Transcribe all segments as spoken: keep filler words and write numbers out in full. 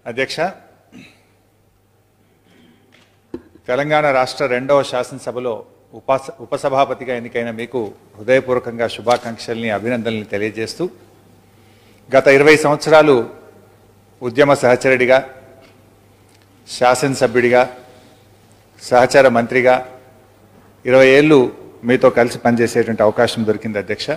అధ్యక్ష, తెలంగాణ రాష్ట్ర రెండవ శాసనసభలో ఉప ఉపసభాపతిగా ఎన్నికైన మీకు హృదయపూర్వకంగా శుభాకాంక్షల్ని అభినందనల్ని తెలియజేస్తూ గత ఇరవై సంవత్సరాలు ఉద్యమ సహచరుడిగా, శాసనసభ్యుడిగా, సహచర మంత్రిగా ఇరవై ఏళ్ళు మీతో కలిసి పనిచేసేటువంటి అవకాశం దొరికింది. అధ్యక్ష,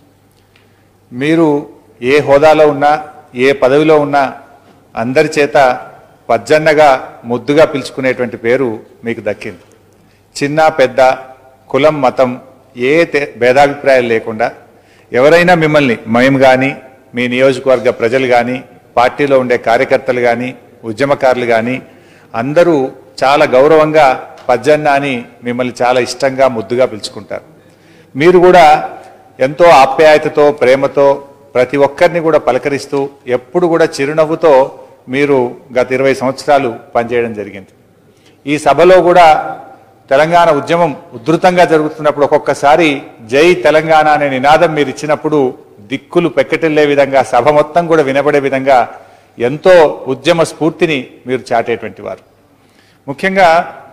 మీరు ఏ హోదాలో ఉన్నా, ఏ పదవిలో ఉన్నా అందరి చేత పజ్జన్నగా ముద్దుగా పిలుచుకునేటువంటి పేరు మీకు దక్కింది. చిన్న పెద్ద, కులం మతం ఏ భేదాభిప్రాయాలు లేకుండా ఎవరైనా మిమ్మల్ని, మేము కానీ, మీ నియోజకవర్గ ప్రజలు కానీ, పార్టీలో ఉండే కార్యకర్తలు కానీ, ఉద్యమకారులు కానీ అందరూ చాలా గౌరవంగా పజ్జన్న అని మిమ్మల్ని చాలా ఇష్టంగా ముద్దుగా పిలుచుకుంటారు. మీరు కూడా ఎంతో ఆప్యాయతతో, ప్రేమతో ప్రతి ఒక్కరిని కూడా పలకరిస్తూ ఎప్పుడు కూడా చిరునవ్వుతో మీరు గత ఇరవై సంవత్సరాలు పనిచేయడం జరిగింది. ఈ సభలో కూడా తెలంగాణ ఉద్యమం ఉధృతంగా జరుగుతున్నప్పుడు ఒక్కొక్కసారి జై తెలంగాణ అనే నినాదం మీరు ఇచ్చినప్పుడు దిక్కులు పెక్కటిల్లే విధంగా, సభ మొత్తం కూడా వినబడే విధంగా ఎంతో ఉద్యమ స్ఫూర్తిని మీరు చాటేటువంటి వారు. ముఖ్యంగా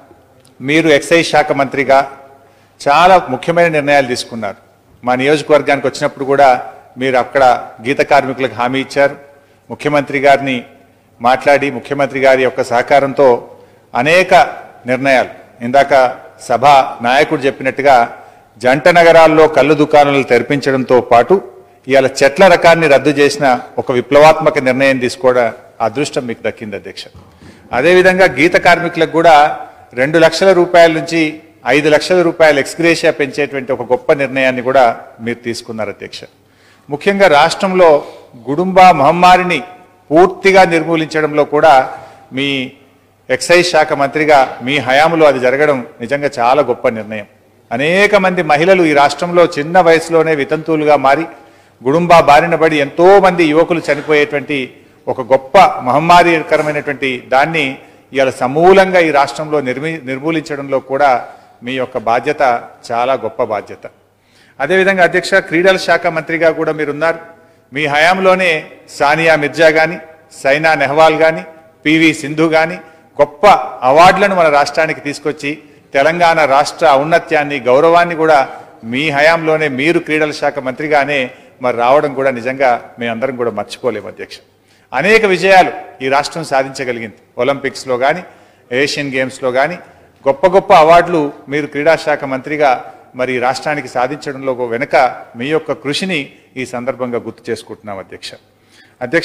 మీరు ఎక్సైజ్ శాఖ మంత్రిగా చాలా ముఖ్యమైన నిర్ణయాలు తీసుకున్నారు. మా నియోజకవర్గానికి వచ్చినప్పుడు కూడా మీరు అక్కడ గీత కార్మికులకు హామీ ఇచ్చారు. ముఖ్యమంత్రి గారిని మాట్లాడి ముఖ్యమంత్రి గారి యొక్క సహకారంతో అనేక నిర్ణయాలు, ఇందాక సభ నాయకుడు చెప్పినట్టుగా జంట నగరాల్లో కళ్ళు దుకాణాలు తెరిపించడంతో పాటు ఇవాళ చెట్ల రకాన్ని రద్దు చేసిన ఒక విప్లవాత్మక నిర్ణయం తీసుకోవడం అదృష్టం మీకు దక్కింది. అధ్యక్ష, అదేవిధంగా గీత కార్మికులకు కూడా రెండు లక్షల రూపాయల నుంచి ఐదు లక్షల రూపాయల ఎక్స్గ్రేషియా పెంచేటువంటి ఒక గొప్ప నిర్ణయాన్ని కూడా మీరు తీసుకున్నారు. అధ్యక్ష, ముఖ్యంగా రాష్ట్రంలో గుడుంబా మహమ్మారిని పూర్తిగా నిర్మూలించడంలో కూడా మీ ఎక్సైజ్ శాఖ మంత్రిగా మీ హయాంలో అది జరగడం నిజంగా చాలా గొప్ప నిర్ణయం. అనేక మంది మహిళలు ఈ రాష్ట్రంలో చిన్న వయసులోనే వితంతువులుగా మారి గుడుంబా బారిన పడి ఎంతో మంది యువకులు చనిపోయేటువంటి ఒక గొప్ప మహమ్మారికరమైనటువంటి దాన్ని ఇవాళ సమూలంగా ఈ రాష్ట్రంలో నిర్మీ నిర్మూలించడంలో కూడా మీ యొక్క బాధ్యత చాలా గొప్ప బాధ్యత. అదేవిధంగా అధ్యక్ష, క్రీడల శాఖ మంత్రిగా కూడా మీరున్నారు. మీ హయాంలోనే సానియా మిర్జా కానీ, సైనా నెహ్వాల్ కానీ, పివి సింధు కానీ గొప్ప అవార్డులను మన రాష్ట్రానికి తీసుకొచ్చి తెలంగాణ రాష్ట్ర ఔన్నత్యాన్ని, గౌరవాన్ని కూడా మీ హయాంలోనే మీరు క్రీడల శాఖ మంత్రిగానే మరి రావడం కూడా నిజంగా మేమందరం కూడా మర్చిపోలేము. అధ్యక్ష, అనేక విజయాలు ఈ రాష్ట్రం సాధించగలిగింది. ఒలింపిక్స్లో కానీ, ఏషియన్ గేమ్స్లో కానీ గొప్ప గొప్ప అవార్డులు మీరు క్రీడాశాఖ మంత్రిగా మరి రాష్ట్రానికి సాధించడంలో వెనుక మీ యొక్క కృషిని ఈ సందర్భంగా గుర్తు చేసుకుంటున్నాం. అధ్యక్ష అధ్యక్ష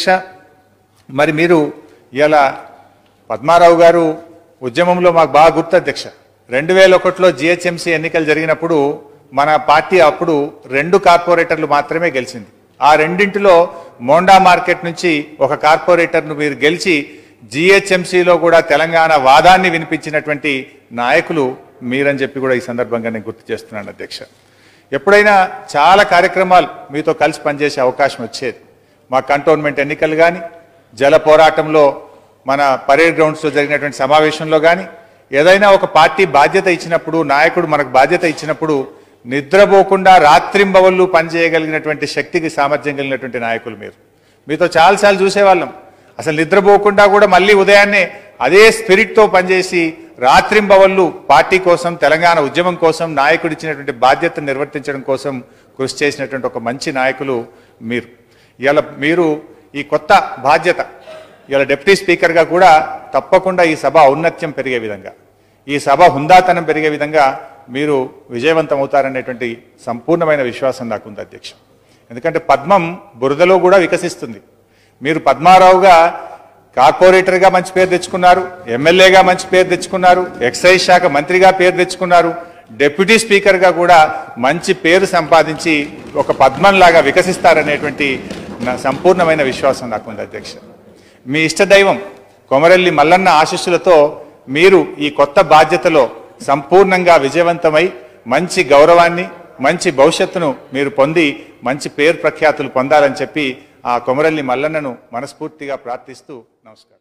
మరి మీరు ఇలా పద్మారావు గారు ఉద్యమంలో మాకు బాగా గుర్తు. అధ్యక్ష, రెండు వేల ఒకటిలో జిహెచ్ఎంసీ ఎన్నికలు జరిగినప్పుడు మన పార్టీ అప్పుడు రెండు కార్పొరేటర్లు మాత్రమే గెలిచింది. ఆ రెండింటిలో మోండా మార్కెట్ నుంచి ఒక కార్పొరేటర్ను మీరు గెలిచి జిహెచ్ఎంసీలో కూడా తెలంగాణ వాదాన్ని వినిపించినటువంటి నాయకులు మీరని చెప్పి కూడా ఈ సందర్భంగా నేను గుర్తు చేస్తున్నాను. అధ్యక్ష, ఎప్పుడైనా చాలా కార్యక్రమాలు మీతో కలిసి పనిచేసే అవకాశం వచ్చేది. మా కంటోన్మెంట్ ఎన్నికలు కానీ, జల పోరాటంలో మన పరేడ్ గ్రౌండ్స్లో జరిగినటువంటి సమావేశంలో కానీ ఏదైనా ఒక పార్టీ బాధ్యత ఇచ్చినప్పుడు, నాయకుడు మనకు బాధ్యత ఇచ్చినప్పుడు నిద్రపోకుండా రాత్రింబవళ్ళు పనిచేయగలిగినటువంటి శక్తికి సామర్థ్యం కలిగినటువంటి నాయకులు మీరు. మీతో చాలాసార్లు చూసేవాళ్ళం. అసలు నిద్రపోకుండా కూడా మళ్ళీ ఉదయాన్నే అదే స్పిరిట్తో పనిచేసి రాత్రింబవళ్ళు పార్టీ కోసం, తెలంగాణ ఉద్యమం కోసం, నాయకుడు ఇచ్చినటువంటి బాధ్యతను నిర్వర్తించడం కోసం కృషి చేసినటువంటి ఒక మంచి నాయకులు మీరు. ఇవాళ మీరు ఈ కొత్త బాధ్యత, ఇవాళ డిప్యూటీ స్పీకర్గా కూడా తప్పకుండా ఈ సభ ఔన్నత్యం పెరిగే విధంగా, ఈ సభ హుందాతనం పెరిగే విధంగా మీరు విజయవంతం అవుతారనేటువంటి సంపూర్ణమైన విశ్వాసం నాకుంది. అధ్యక్ష, ఎందుకంటే పద్మం బురదలో కూడా వికసిస్తుంది. మీరు పద్మారావుగా కార్పొరేటర్గా మంచి పేరు తెచ్చుకున్నారు, ఎమ్మెల్యేగా మంచి పేరు తెచ్చుకున్నారు, ఎక్సైజ్ శాఖ మంత్రిగా పేరు తెచ్చుకున్నారు, డిప్యూటీ స్పీకర్గా కూడా మంచి పేరు సంపాదించి ఒక పద్మంలాగా వికసిస్తారనేటువంటి నా సంపూర్ణమైన విశ్వాసం నాకుంది. అధ్యక్ష, మీ ఇష్టదైవం కొమరెల్లి మల్లన్న ఆశీస్సులతో మీరు ఈ కొత్త బాధ్యతలో సంపూర్ణంగా విజయవంతమై మంచి గౌరవాన్ని, మంచి భవిష్యత్తును మీరు పొంది మంచి పేరు ప్రఖ్యాతులు పొందాలని చెప్పి ఆ కొమరెల్లి మల్లన్నను మనస్ఫూర్తిగా ప్రార్థిస్తూ నమస్కారం.